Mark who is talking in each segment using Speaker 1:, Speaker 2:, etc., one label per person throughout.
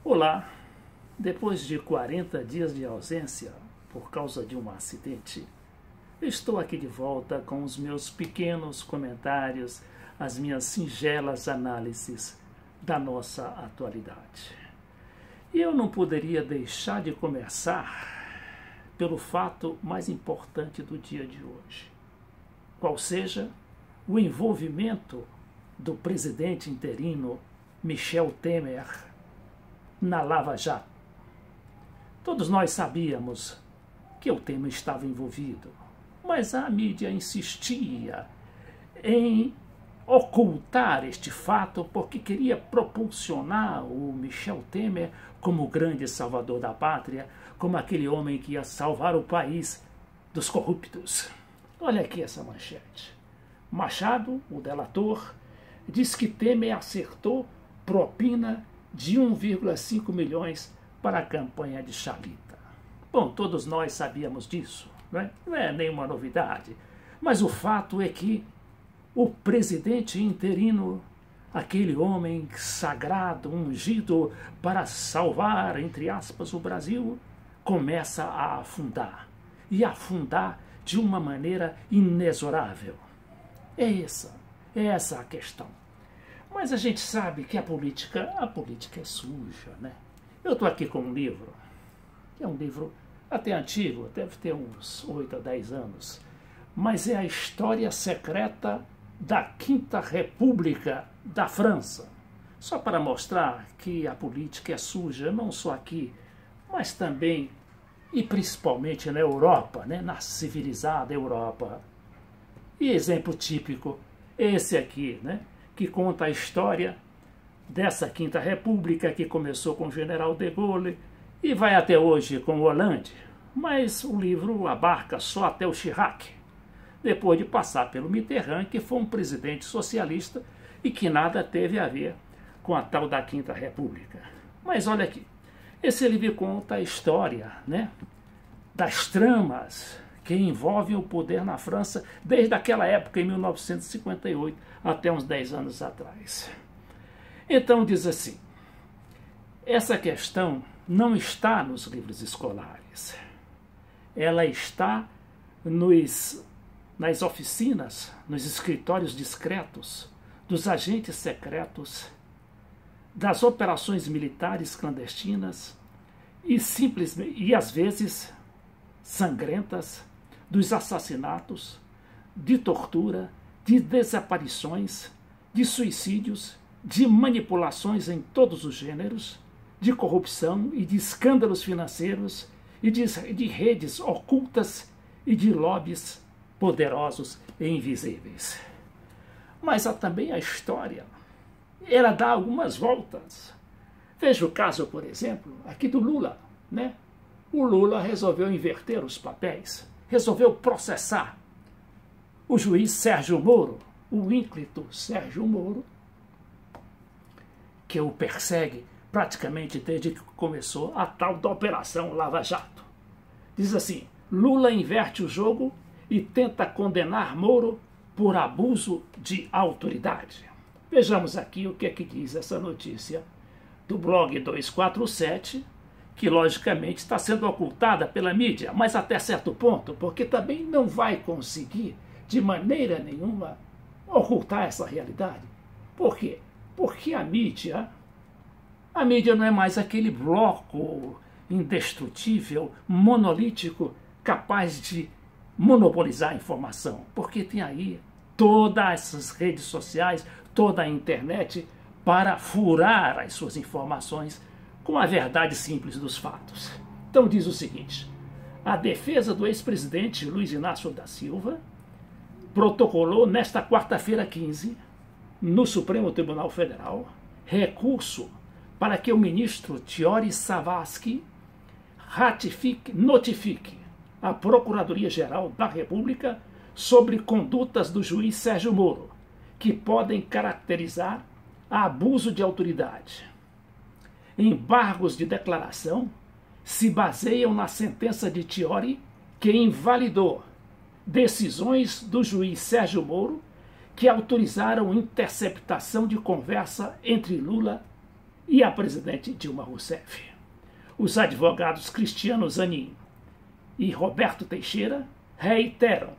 Speaker 1: Olá, depois de 40 dias de ausência por causa de um acidente, estou aqui de volta com os meus pequenos comentários, as minhas singelas análises da nossa atualidade. E eu não poderia deixar de começar pelo fato mais importante do dia de hoje, qual seja o envolvimento do presidente interino Michel Temer na Lava Jato. Todos nós sabíamos que o Temer estava envolvido, mas a mídia insistia em ocultar este fato porque queria propulsionar o Michel Temer como o grande salvador da pátria, como aquele homem que ia salvar o país dos corruptos. Olha aqui essa manchete. Machado, o delator, diz que Temer acertou propina de 1,5 milhões para a campanha de Chalita. Bom, todos nós sabíamos disso, não é nenhuma novidade, mas o fato é que o presidente interino, aquele homem sagrado, ungido para salvar, entre aspas, o Brasil, começa a afundar, e afundar de uma maneira inexorável. É essa a questão. Mas a gente sabe que a política é suja, né? Eu estou aqui com um livro, que é um livro até antigo, deve ter uns 8 a 10 anos, mas é a história secreta da Quinta República da França. Só para mostrar que a política é suja, não só aqui, mas também e principalmente na Europa, né? Na civilizada Europa. E exemplo típico, esse aqui, né? Que conta a história dessa Quinta República que começou com o general de Gaulle e vai até hoje com o Hollande, mas o livro abarca só até o Chirac, depois de passar pelo Mitterrand, que foi um presidente socialista e que nada teve a ver com a tal da Quinta República. Mas olha aqui, esse livro conta a história, né, das tramas que envolvem o poder na França desde aquela época, em 1958, até uns 10 anos atrás. Então diz assim, essa questão não está nos livros escolares, ela está nas oficinas, nos escritórios discretos, dos agentes secretos, das operações militares clandestinas e às vezes sangrentas, dos assassinatos, de tortura, de desaparições, de suicídios, de manipulações em todos os gêneros, de corrupção e de escândalos financeiros e de redes ocultas e de lobbies poderosos e invisíveis. Mas há também a história. Ela dá algumas voltas. Veja o caso, por exemplo, aqui do Lula, né? O Lula resolveu inverter os papéis, resolveu processar o juiz Sérgio Moro, o ínclito Sérgio Moro, que o persegue praticamente desde que começou a tal da Operação Lava Jato. Diz assim, Lula inverte o jogo e tenta condenar Moro por abuso de autoridade. Vejamos aqui o que é que diz essa notícia do blog 247, que logicamente está sendo ocultada pela mídia, mas até certo ponto, porque também não vai conseguir de maneira nenhuma ocultar essa realidade. Por quê? Porque a mídia não é mais aquele bloco indestrutível, monolítico, capaz de monopolizar a informação, porque tem aí todas essas redes sociais, toda a internet para furar as suas informações com a verdade simples dos fatos. Então diz o seguinte, a defesa do ex-presidente Luiz Inácio da Silva protocolou nesta quarta-feira 15, no Supremo Tribunal Federal, recurso para que o ministro Tiori Savasky notifique a Procuradoria-Geral da República sobre condutas do juiz Sérgio Moro, que podem caracterizar abuso de autoridade. Embargos de declaração se baseiam na sentença de Tiori, que invalidou decisões do juiz Sérgio Moro que autorizaram interceptação de conversa entre Lula e a presidente Dilma Rousseff. Os advogados Cristiano Zanin e Roberto Teixeira reiteram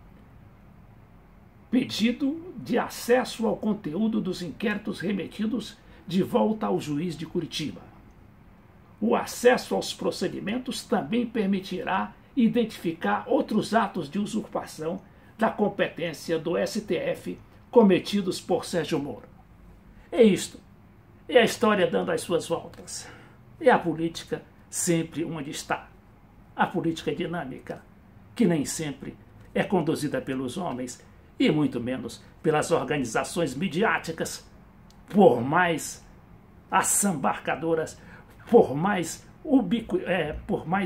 Speaker 1: pedido de acesso ao conteúdo dos inquéritos remetidos de volta ao juiz de Curitiba. O acesso aos procedimentos também permitirá identificar outros atos de usurpação da competência do STF cometidos por Sérgio Moro. É isto. É a história dando as suas voltas. É a política sempre onde está. A política dinâmica, que nem sempre é conduzida pelos homens e muito menos pelas organizações midiáticas, por mais assambarcadoras, por mais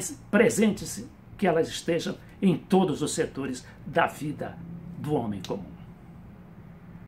Speaker 1: presentes que elas estejam em todos os setores da vida do homem comum.